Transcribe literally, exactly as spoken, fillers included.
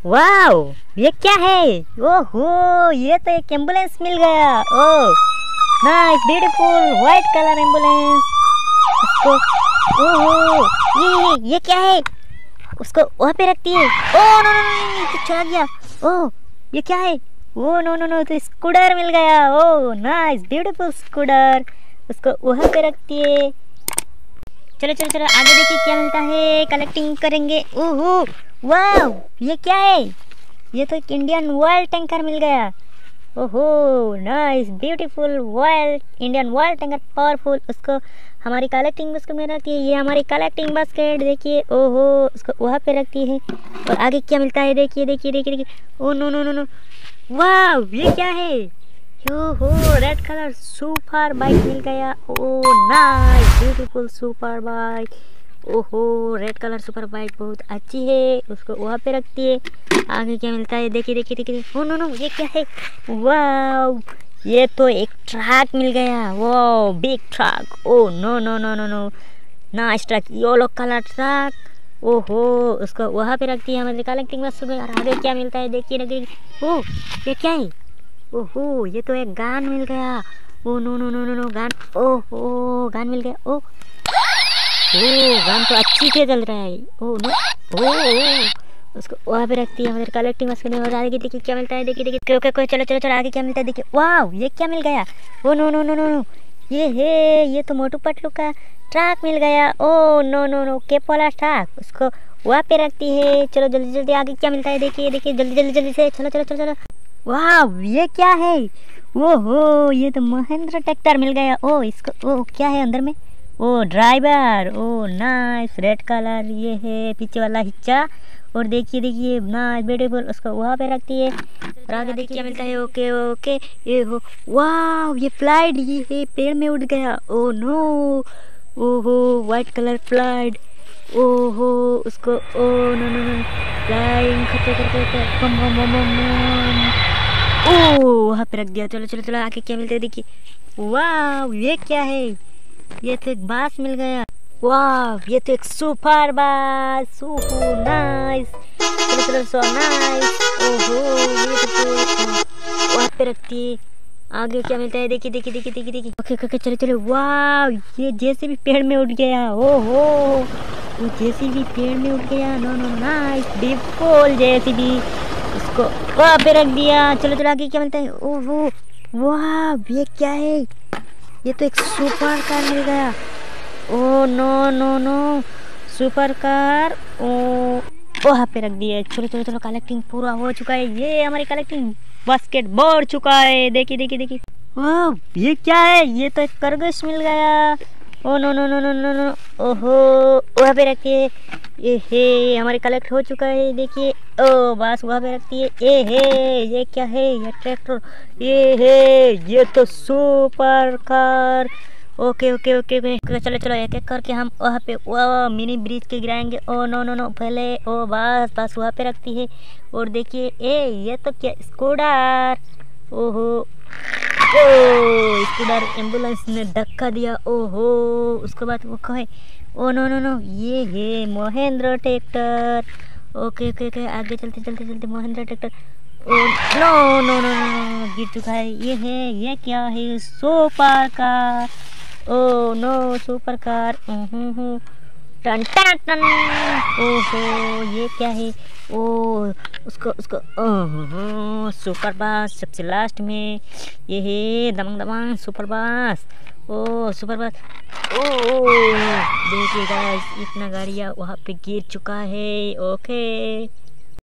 Wow, ये क्या है? ओहो, ये तो एक एम्बुलेंस मिल गया। Oh nice, beautiful white colour ambulance. उसको ओहो, ये ये ये क्या है? उसको वहाँ पे रखती है। ओह नो नो नो, तो चला गया। ओह ये क्या है? ओह नो नो नो, तो स्कूटर मिल गया। Oh nice, beautiful scooter. उसको वहाँ पे रखती है। चलो चलो चलो आगे देखिए क्या मिलता है, कलेक्टिंग करेंगे। ओहो वाह, ये क्या है? ये तो एक इंडियन ऑयल टैंकर मिल गया। ओहो nice, beautiful oil, Indian oil tanker powerful. उसको हमारी कलेक्टिंग बास्केट में रखती है। ये हमारी कलेक्टिंग बास्केट देखिए। ओहो, उसको वहाँ पे रखती है। और आगे क्या मिलता है देखिए देखिए देखिए देखिए। Oh no no no no, वाह ये क्या है? ओहो, रेड कलर सुपर बाइक मिल गया। Oh nice, beautiful super bike. ओहो, रेड कलर सुपर बाइक बहुत अच्छी है। उसको वहाँ पे रखती है। आगे क्या मिलता है देखिए देखिए देखिए। ओ नो नो, ये क्या है? वाह, ये तो एक ट्रक मिल गया। वाह big truck. Oh no no no no no, nice truck, yellow colour truck. ओहो, उसको वहाँ पे रखती है हमारे कलेक्टिंग बस में। और आगे क्या मिलता है देखिए देखिए। ओह ये क्या है? ओहो, ये तो एक गान मिल गया। Oh no no no no no, gun. ओहो, गान मिल गया। ओ ओह, गान तो अच्छी से चल रहा है। ओ नो, ओ उसको वहाँ पे रखती है हमारे कलेक्टिंग बास्केट में। और आगे देखिए क्या मिलता है देखिए देखिए। ओके ओके, चलो चलो चलो आगे क्या मिलता है देखिए। वाह ये क्या मिल गया? Oh no no no no no, ये है, ये तो मोटू पतलू का ट्रक मिल गया। ओ नो नो नो, केप वाला ट्रक। उसको वहाँ पे रखती है। चलो जल्दी जल्दी आगे क्या मिलता है देखिए देखिए, जल्दी जल्दी जल्दी से। चलो चलो चलो चलो। वाह ये क्या है? ओहो, ये तो महिंद्रा ट्रैक्टर मिल गया। ओ इसको, ओ क्या है अंदर में? Oh driver. Oh nice, red colour ये है पीछे वाला हिस्सा। और देखिए देखिए नाइस ब्यूटीफुल, उसको वहाँ पे रखती है। और आगे देखिए क्या मिलता है। ओके ओके, ये हो, वाह ये फ्लाइट, ये है पेड़ में उड़ गया। ओ नो, ओहो वाइट कलर फ्लाइट। ओहो, उसको oh no no no, flying करते करते करते बम बम बम बम बम। ओ वहाँ पे रख दिया। चलो चलो चलो आगे क्या मिलता है देखिए। वाह ये क्या है? ये तो एक बास मिल गया। वाह ये तो एक सुपर बास। ओहो नाइस, चलो चलो सो नाइस। ओहो, ये तो वहाँ पे रखती है। आगे क्या मिलता है देखिए देखिए देखिए देखिए देखिए। ओके ओके, चलो चलो। वाह ये जैसे भी पेड़ में उठ गया। ओहो, वो जैसे भी पेड़ में उठ गया। नो नो नाइस, बिल्कुल जैसे भी। उसको वहाँ पे रख दिया। चलो चलो आगे क्या मिलता है। ओहो वाह ये क्या है? ये तो एक सुपर कार मिल गया। Oh no no no, super car. Oh वहाँ पे रख दिया। चलो चलो चलो, कलेक्टिंग पूरा हो चुका है। ये हमारी कलेक्टिंग बास्केट भर चुका है। देखिए देखिए देखिए। वाह ये क्या है? ये तो एक खरगोश मिल गया। Oh no no no no no no, ओहो वहाँ पे रखिए। ये है हमारे कलेक्ट हो चुका है देखिए। ओ बस वहाँ पे रखती है। ये है, ये क्या है? ये ट्रैक्टर। ये है, ये तो super car. Okay okay okay okay, चलो चलो एक एक करके हम वहाँ पे वो मिनी ब्रिज के गिराएंगे। ओ नो नो नो, पहले ओ बस बस वहाँ पे रखती है। और देखिए ए ये तो क्या, स्कूटर। ओहो, ओ स्कूटर एम्बुलेंस ने धक्का दिया। ओहो, उसके बाद वो कहे ओ नो नो नो, ये है Mahindra tractor. Okay okay okay, आगे चलते चलते चलते Mahindra tractor. Oh no no no no, गिर चुका है। ये है, ये क्या है? Super car. Oh no, super car. Hmm टन टन टन। ओहो, ये क्या है? ओ उसको उसको ओहो, सुपर बस सबसे लास्ट में। ये है दमंग दमंग सुपर बस। ओ सुपर बस। ओ देखिए गाइस, इतना गाड़ियाँ वहाँ पे गिर चुका है। ओके।